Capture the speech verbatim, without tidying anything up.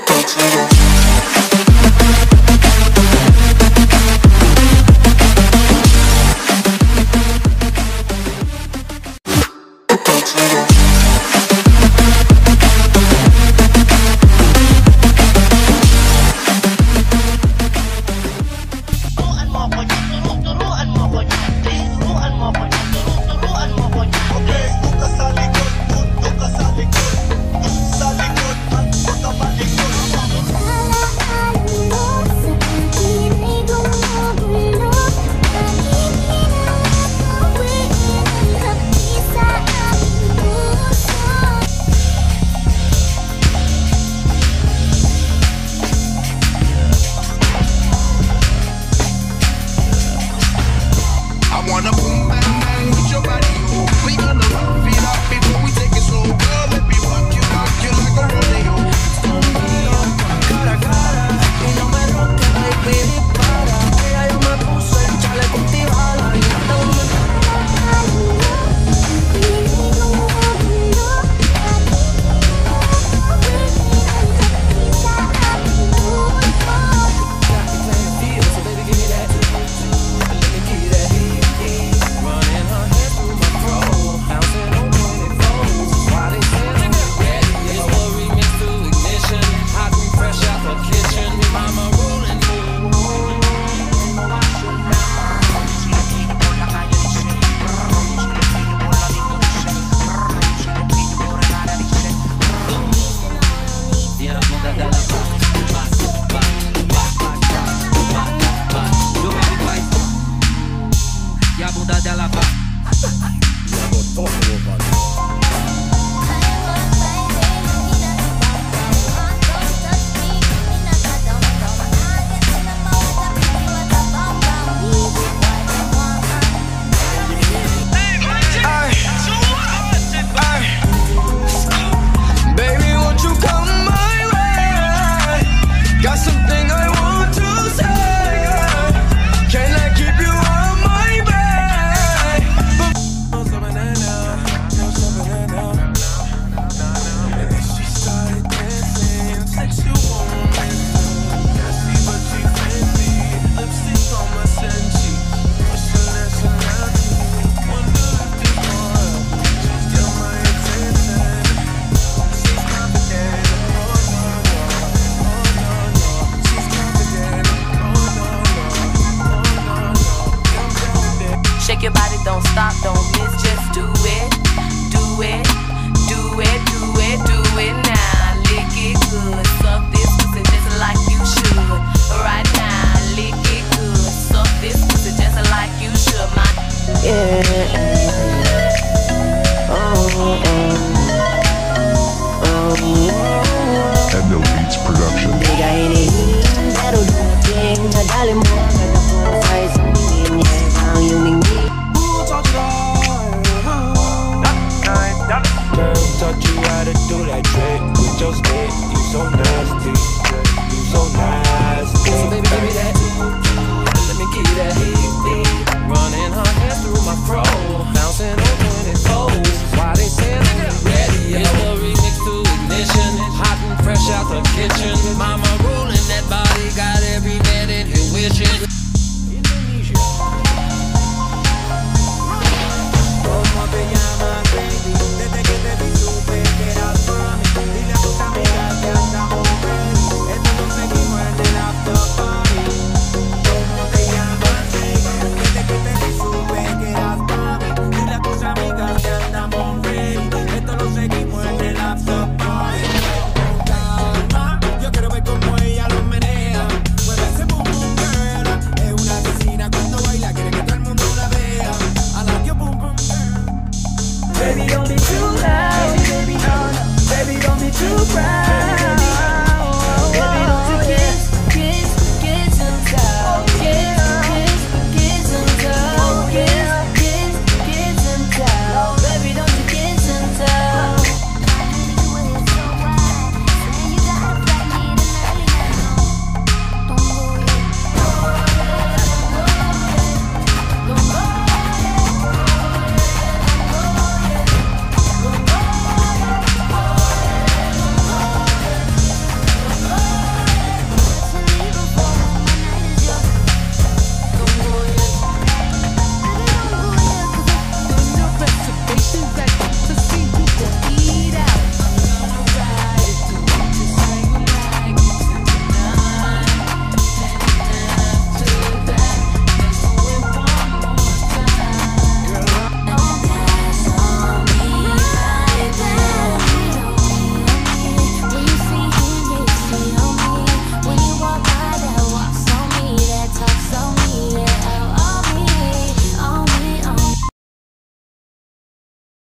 Shake your body, don't stop, don't miss, just do it, do it, do it, do it, do it now. Lick it good, suck this pussy just like you should. Right now, lick it good, suck this pussy just like you should. My yeah. Oh, oh, oh, oh. And No Beats Production. Taught you how to do that trick with your stick. You so nasty, you so nasty. So baby, give me that. Let me give you that heat. Running her hands through my fro, bouncing on when it goes. Why they saying I'm ready? It's the remix to Ignition, hot and fresh out the kitchen. Mama rolling that body, got every man in here wishing.